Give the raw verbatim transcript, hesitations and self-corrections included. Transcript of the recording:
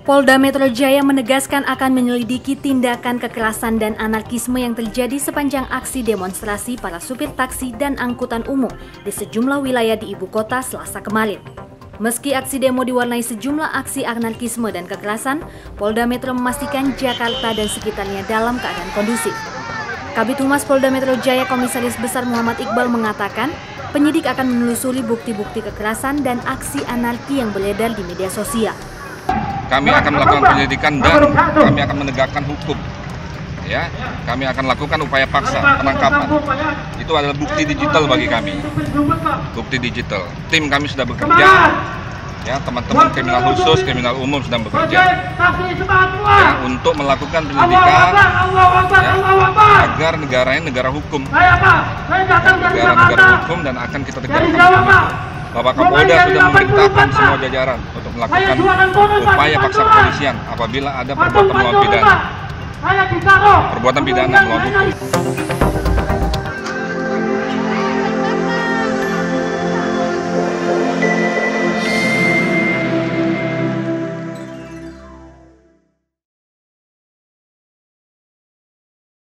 Polda Metro Jaya menegaskan akan menyelidiki tindakan kekerasan dan anarkisme yang terjadi sepanjang aksi demonstrasi para supir taksi dan angkutan umum di sejumlah wilayah di ibu kota Selasa kemarin. Meski aksi demo diwarnai sejumlah aksi anarkisme dan kekerasan, Polda Metro memastikan Jakarta dan sekitarnya dalam keadaan kondusif. Kabid Humas Polda Metro Jaya Komisaris Besar Muhammad Iqbal mengatakan, penyidik akan menelusuri bukti-bukti kekerasan dan aksi anarki yang beredar di media sosial. Kami akan melakukan penyelidikan dan kami akan menegakkan hukum. Ya, kami akan lakukan upaya paksa penangkapan. Itu adalah bukti digital bagi kami. Bukti digital. Tim kami sudah bekerja. Ya, teman-teman kriminal khusus, kriminal umum sedang bekerja. Ya, untuk melakukan penyelidikan ya, agar negara ini negara hukum. Ya, negara-negara hukum dan akan kita tegakkan. Bapak Kapolda sudah memerintahkan semua jajaran untuk melakukan upaya paksa kepolisian apabila ada perbuatan melawan pidana. Perbuatan pidana melawan hukum.